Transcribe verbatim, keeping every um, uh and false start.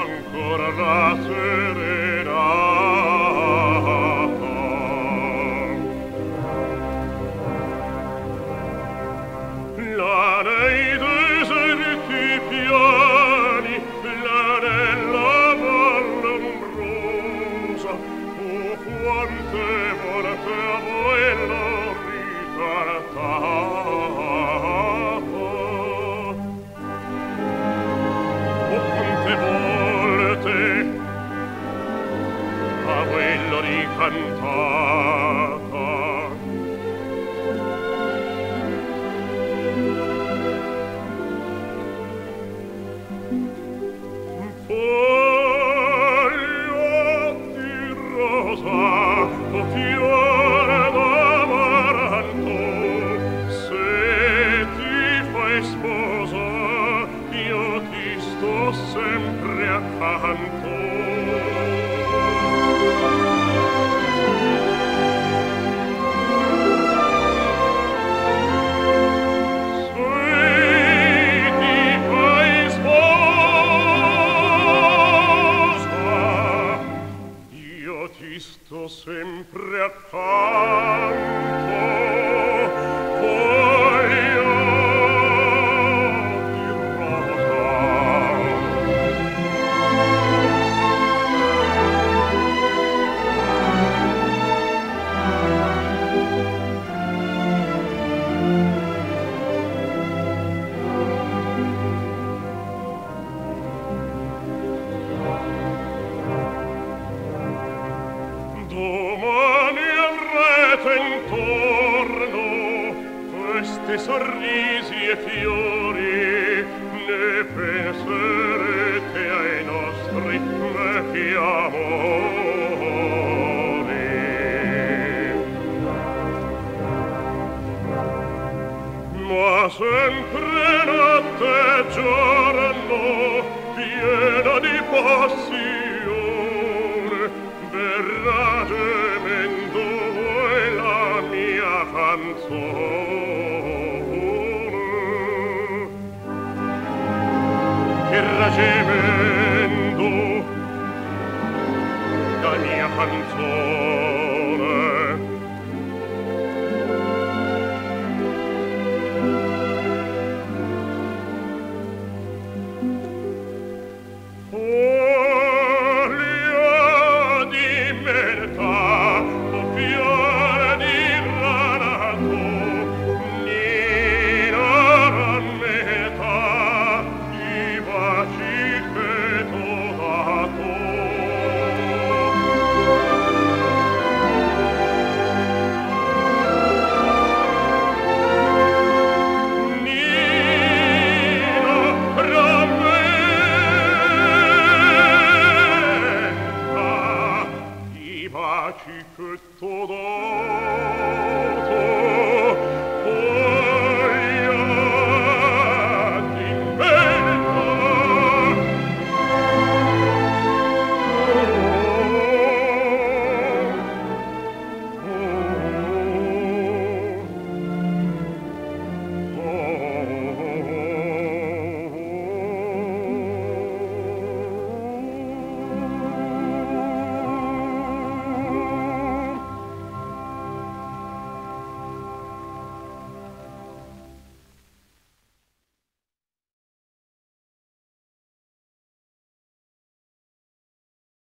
ancora la serenata. Là nei deserti piani, là nella valle ombrosa, oh, quante volte a voi l'ho ritrattato. Oh, quante volte a voi l'ho ricantata. Sempre accanto. Se ti fai sposa, io ti sto sempre accanto. Voglio di rosa. Domani avrete intorno questi sorrisi e fiori, ne penserete ai nostri vecchi amori. Ma sempre notte e giorno, piena di passione, verrà gemendo voi la mia canzone. Verrà gemendo la mia canzone. Che t'ho dato.